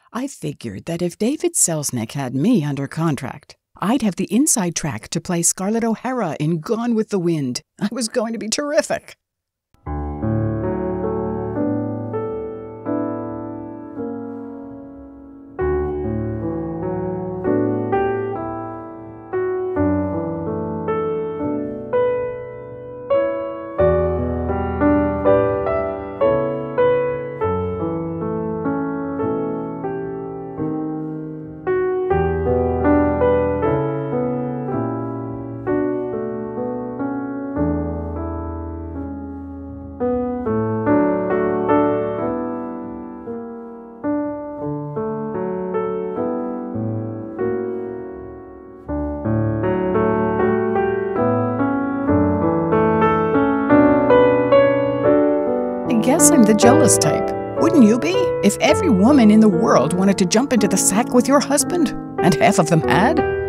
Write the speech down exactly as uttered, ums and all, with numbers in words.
I figured that if David Selznick had me under contract, I'd have the inside track to play Scarlett O'Hara in Gone with the Wind. I was going to be terrific. I guess I'm the jealous type. Wouldn't you be? If every woman in the world wanted to jump into the sack with your husband, and half of them had?